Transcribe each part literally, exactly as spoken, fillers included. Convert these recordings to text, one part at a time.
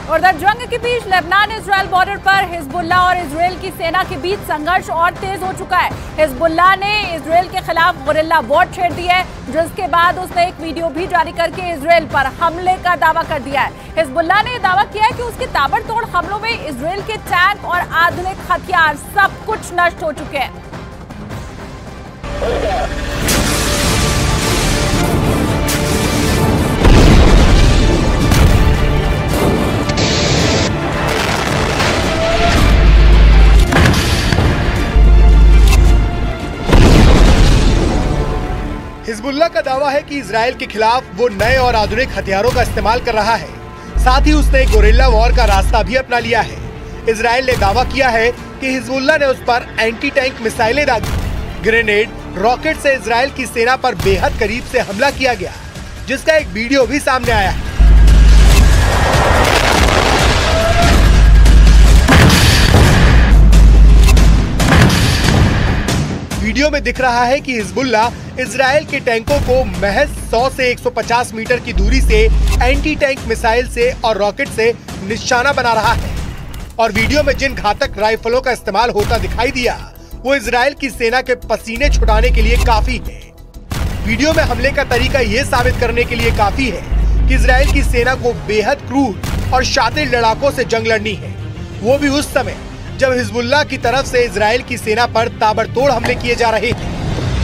उधर जंग के बीच लेबनान इजराइल बॉर्डर पर हिजबुल्लाह और इजराइल की सेना के बीच संघर्ष और तेज हो चुका है। हिजबुल्लाह ने इजराइल के खिलाफ गुरिल्ला वॉर छेड़ दी है, जिसके बाद उसने एक वीडियो भी जारी करके इजराइल पर हमले का दावा कर दिया है। हिजबुल्लाह ने दावा किया है कि उसके ताबड़तोड़ हमलों में इजराइल के टैंक और आधुनिक हथियार सब कुछ नष्ट हो चुके हैं। हिजबुल्लाह का दावा है कि इजराइल के खिलाफ वो नए और आधुनिक हथियारों का इस्तेमाल कर रहा है। साथ ही उसने गोरिल्ला वॉर का रास्ता भी अपना लिया है। इजराइल ने दावा किया है कि हिजबुल्लाह ने उस पर एंटी टैंक मिसाइलें दागी। ग्रेनेड, रॉकेट से इजराइल की सेना पर बेहद करीब से हमला किया गया, जिसका एक वीडियो भी सामने आया है। वीडियो में दिख रहा है कि हिजबुल्लाह इजराइल के टैंकों को महज सौ से एक सौ पचास मीटर की दूरी से एंटी टैंक मिसाइल से और रॉकेट से निशाना बना रहा है। और वीडियो में जिन घातक राइफलों का इस्तेमाल होता दिखाई दिया, वो इजराइल की सेना के पसीने छुड़ाने के लिए काफी है। वीडियो में हमले का तरीका ये साबित करने के लिए काफी है कि इजराइल की सेना को बेहद क्रूर और शातिर लड़ाकों से जंग लड़नी है, वो भी उस समय जब हिजबुल्लाह की तरफ से इजराइल की सेना पर ताबड़तोड़ हमले किए जा रहे थे।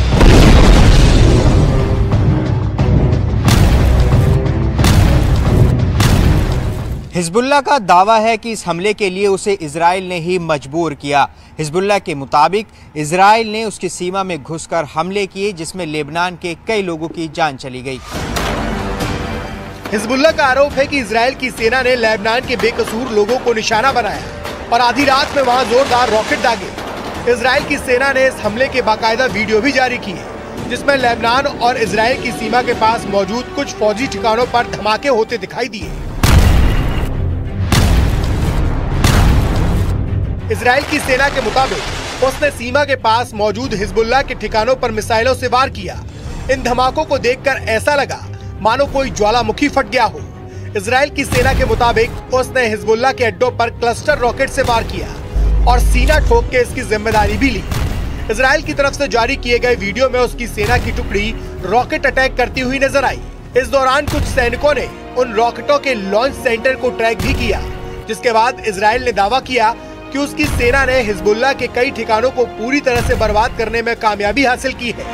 हिजबुल्लाह का दावा है कि इस हमले के लिए उसे इजराइल ने ही मजबूर किया। हिजबुल्लाह के मुताबिक इजराइल ने उसकी सीमा में घुसकर हमले किए, जिसमें लेबनान के कई लोगों की जान चली गई। हिजबुल्लाह का आरोप है कि इजराइल की सेना ने लेबनान के बेकसूर लोगों को निशाना बनाया और आधी रात में वहां जोरदार रॉकेट दागे। इजराइल की सेना ने इस हमले के बाकायदा वीडियो भी जारी किए, जिसमें लेबनान और इजराइल की सीमा के पास मौजूद कुछ फौजी ठिकानों पर धमाके होते दिखाई दिए। इजराइल की सेना के मुताबिक उसने सीमा के पास मौजूद हिजबुल्लाह के ठिकानों पर मिसाइलों से वार किया। इन धमाकों को देखकर ऐसा लगा मानो कोई ज्वालामुखी फट गया हो। इजराइल की सेना के मुताबिक उसने हिजबुल्लाह के अड्डों पर क्लस्टर रॉकेट से वार किया और सीना ठोक के इसकी जिम्मेदारी भी ली। इजराइल की तरफ से जारी किए गए वीडियो में उसकी सेना की टुकड़ी रॉकेट अटैक करती हुई नजर आई। इस दौरान कुछ सैनिकों ने उन रॉकेटों के लॉन्च सेंटर को ट्रैक भी किया, जिसके बाद इजराइल ने दावा किया कि उसकी सेना ने हिजबुल्लाह के कई ठिकानों को पूरी तरह से बर्बाद करने में कामयाबी हासिल की है।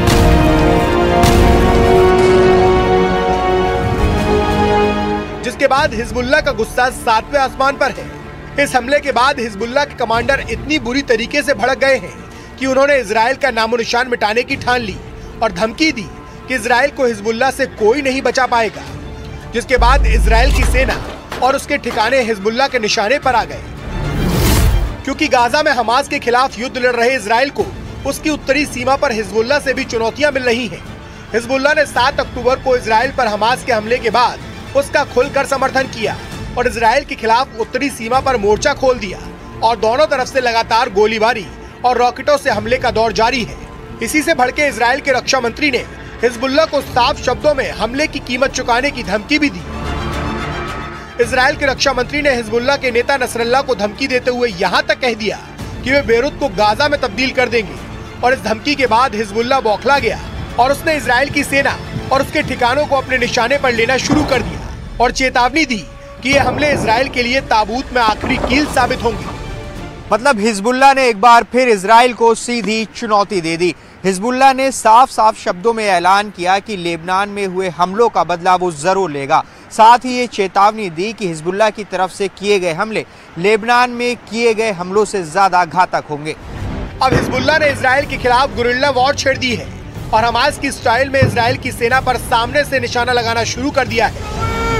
जिसके बाद हिजबुल्लाह का गुस्सा सातवें आसमान पर है। इस हमले के बाद हिजबुल्लाह के कमांडर इतनी बुरी तरीके से भड़क गए हैं कि उन्होंने इजराइल का नामो निशान मिटाने की ठान ली और धमकी दी कि इजराइल को हिजबुल्लाह से कोई नहीं बचा पाएगा। जिसके बाद इजराइल की सेना और उसके ठिकाने हिजबुल्लाह के निशाने पर आ गए। क्योंकि गाजा में हमास के खिलाफ युद्ध लड़ रहे इजराइल को उसकी उत्तरी सीमा पर हिजबुल्लाह से भी चुनौतियां मिल रही हैं। हिजबुल्लाह ने सात अक्टूबर को इजराइल पर हमास के हमले के बाद उसका खुलकर समर्थन किया और इजराइल के खिलाफ उत्तरी सीमा पर मोर्चा खोल दिया और दोनों तरफ से लगातार गोलीबारी और रॉकेटों से हमले का दौर जारी है। इसी से भड़के इजराइल के रक्षा मंत्री ने हिजबुल्लाह को साफ शब्दों में हमले की कीमत चुकाने की धमकी भी दी। इजराइल के रक्षा मंत्री ने हिजबुल्लाह के नेता नसरल्लाह को धमकी देते हुए यहाँ तक कह दिया कि वे बेरूत को गाजा में तब्दील कर देंगे। और इस धमकी के बाद हिजबुल्लाह बौखला गया और उसने इजराइल की सेना और उसके ठिकानों को अपने निशाने पर लेना शुरू कर दिया और चेतावनी दी कि ये हमले इजराइल के लिए ताबूत में आखिरी कील साबित होंगे। मतलब हिजबुल्लाह ने एक बार फिर इजराइल को सीधी चुनौती दे दी। हिजबुल्लाह ने साफ साफ शब्दों में ऐलान किया कि लेबनान में हुए हमलों का बदला वो जरूर लेगा। साथ ही ये चेतावनी दी कि हिजबुल्लाह की तरफ से किए गए हमले लेबनान में किए गए हमलों से ज्यादा घातक होंगे। अब हिजबुल्लाह ने इजराइल के खिलाफ गुरिल्ला वॉर छेड़ दी है और हमास की स्टाइल में इजराइल की सेना पर सामने से निशाना लगाना शुरू कर दिया है।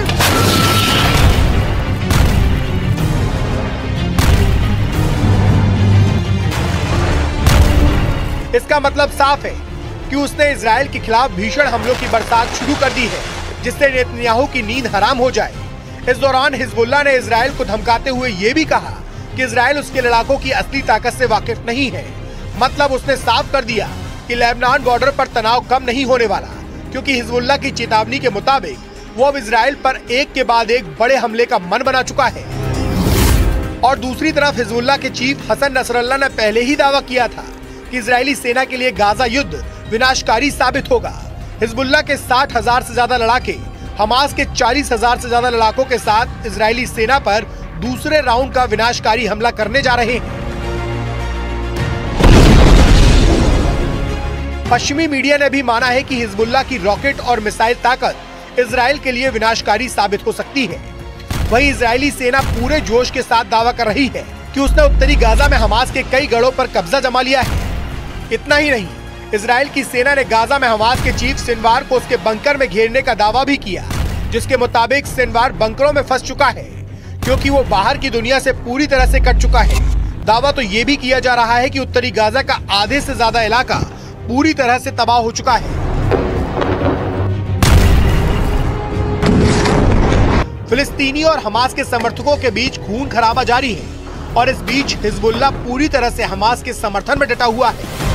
इसका मतलब साफ है कि उसने इजराइल के खिलाफ भीषण हमलों की बरसात शुरू कर दी है, जिससे नेतन्याहू की नींद हराम हो जाए। इस दौरान हिजबुल्लाह ने इजराइल को धमकाते हुए ये भी कहा कि इजराइल उसके लड़ाकों की असली ताकत से वाकिफ नहीं है। मतलब उसने साफ कर दिया कि लेबनान बॉर्डर पर तनाव कम नहीं होने वाला, क्योंकि हिजबुल्लाह की चेतावनी के मुताबिक वो अब इजराइल पर एक के बाद एक बड़े हमले का मन बना चुका है। और दूसरी तरफ हिजबुल्लाह के चीफ हसन नसरल्लाह ने पहले ही दावा किया था कि इजरायली सेना के लिए गाजा युद्ध विनाशकारी साबित होगा। हिजबुल्लाह के साठ हजार से ज्यादा लड़ाके हमास के चालीस हजार से ज्यादा लड़ाकों के साथ इजरायली सेना पर दूसरे राउंड का विनाशकारी हमला करने जा रहे हैं। पश्चिमी मीडिया ने भी माना है कि हिजबुल्लाह की रॉकेट और मिसाइल ताकत इजराइल के लिए विनाशकारी साबित हो सकती है। वहीं इजरायली सेना पूरे जोश के साथ दावा कर रही है कि उसने उत्तरी गाजा में हमास के कई गढ़ों पर कब्जा जमा लिया है। इतना ही नहीं, इजराइल की सेना ने गाजा में हमास के चीफ सिनवार को उसके बंकर में घेरने का दावा भी किया, जिसके मुताबिक सिनवार बंकरों में फंस चुका है क्योंकि वो बाहर की दुनिया से पूरी तरह से कट चुका है। दावा तो ये भी किया जा रहा है कि उत्तरी गाजा का आधे से ज्यादा इलाका पूरी तरह से तबाह हो चुका है। फिलिस्तीनी और हमास के समर्थकों के बीच खून खराबा जारी है और इस बीच हिजबुल्लाह पूरी तरह से हमास के समर्थन में डटा हुआ है।